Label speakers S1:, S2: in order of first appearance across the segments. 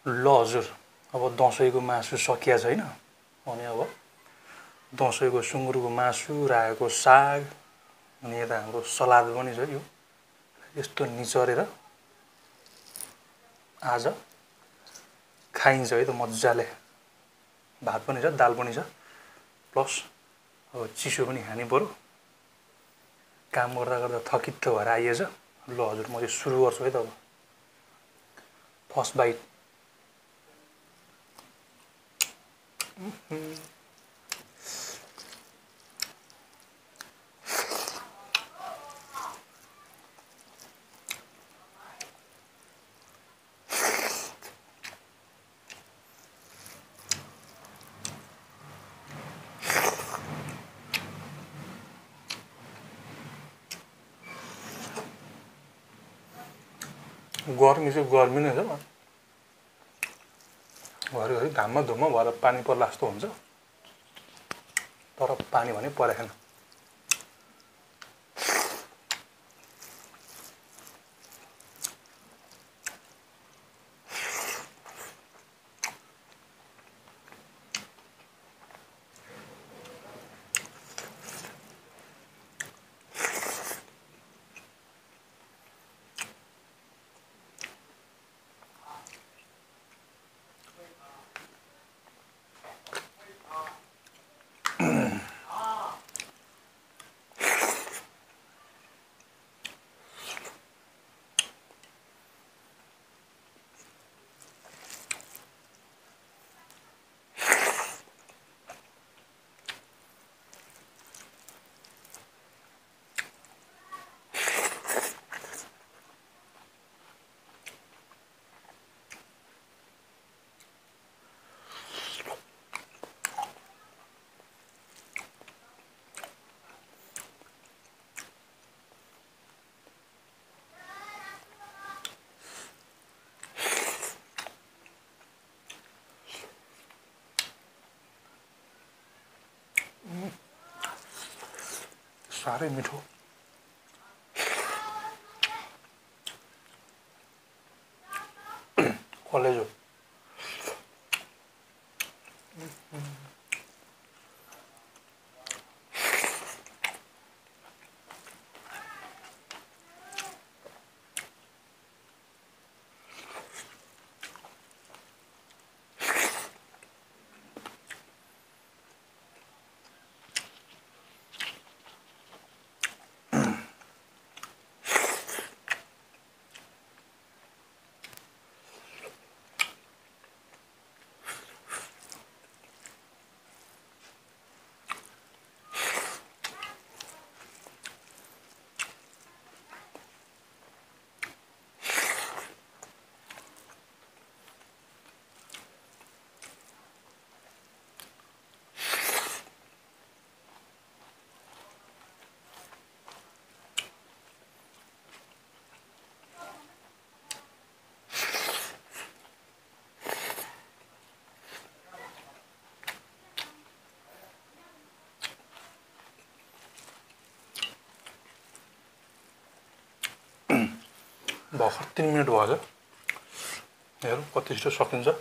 S1: ल हजुर, अब दसैँको मासु सकिया छैन अनि अब दसैँको सुँगुरको मासु, रायोको साग अनि यता हाम्रो सलाद पनि छ। यो यस्तो निचरेर आज खाइन्छ है त मजाले। भात पनि छ, दाल पनि छ, प्लस अब चिसो पनि खानै पर्यो। काम गर्दा गर्दा थकित भएर आइएछ। ल हजुर, म चाहिँ सुरु गर्छु है त। अब फर्स्ट बाइट। गर्मी चाहिँ गर्मी नै छ। घरिघरि घाममा धुम्म भएर पानी पर्ला जस्तो हुन्छ, तर पानी भने परेको छैन। साह्रै मिठो। कलेजो भर्खर 3 मिनट भयो। हेरौँ कति छिटो सकिन्छ।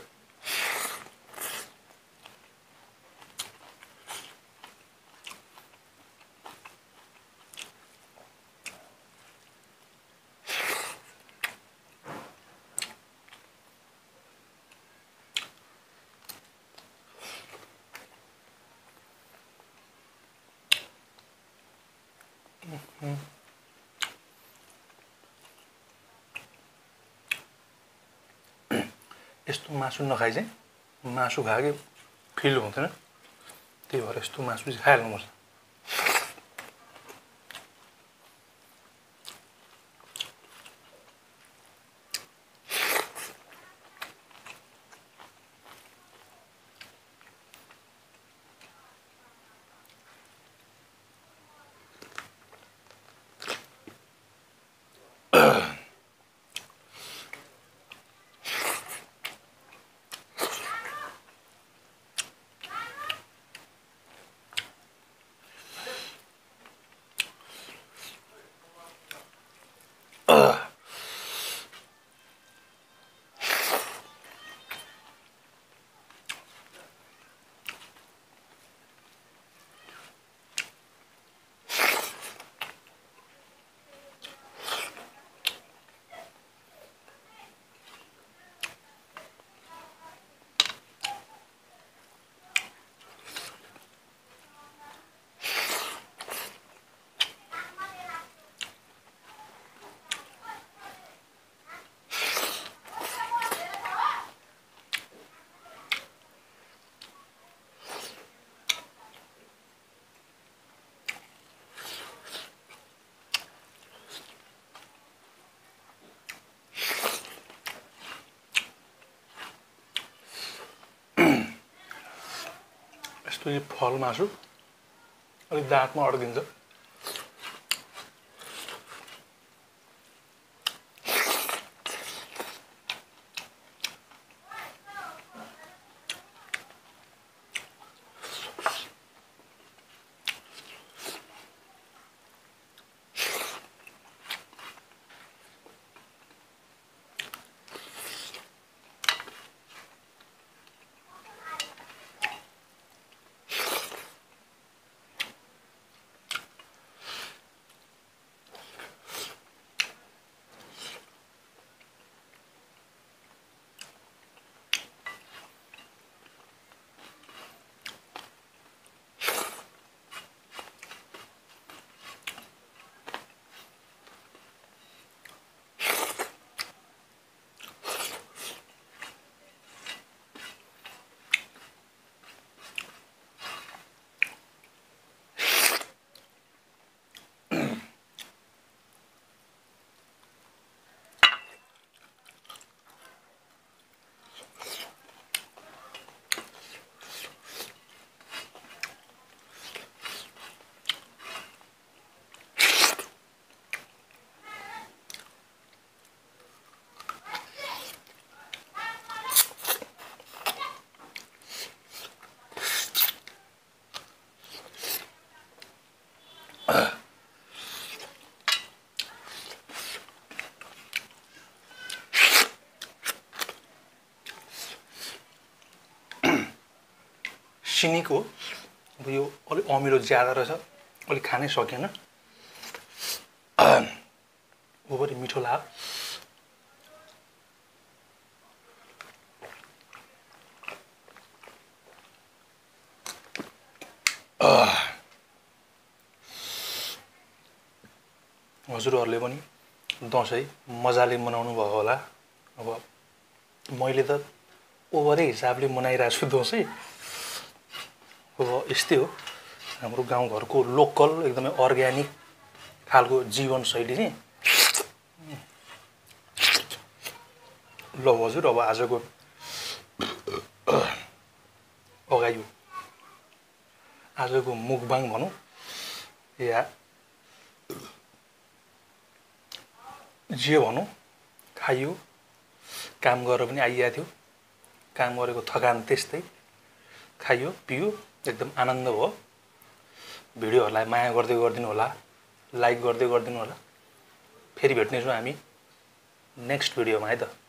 S1: यस्तो मासु नखाइ चाहिँ मासु खाएकै फिल हुँदैन। त्यही भएर यस्तो मासु चाहिँ खाइहाल्नुपर्छ। यस्तो यो फल मासु अलिक दाँतमा अड्किन्छ। सिनीको अब यो अलिक अमिलो ज्यादा रहेछ, अलिक खानै सकेन। ओभरि मिठो लाग्यो। हजुरहरूले पनि दसैँ मजाले मनाउनु भयो होला। अब मैले त ओभरै हिसाबले मनाइरहेको छु दसैँ। अब यस्तै हो हाम्रो गाउँघरको लोकल एकदमै अर्ग्यानिक खालको जीवनशैली चाहिँ। ल हजुर, अब आजको अगाडि आजको मुकबाङ भनौँ या जे भनौँ, खाइयो, काम गरेर पनि आइएको थियो, काम गरेको थकान त्यस्तै, खाइयो पियो, एकदम आनन्द भयो। भिडियोहरूलाई माया गर्दै गरिदिनु होला, लाइक गर्दै गरिदिनु होला। फेरि भेट्नेछौँ हामी नेक्स्ट भिडियोमा है त।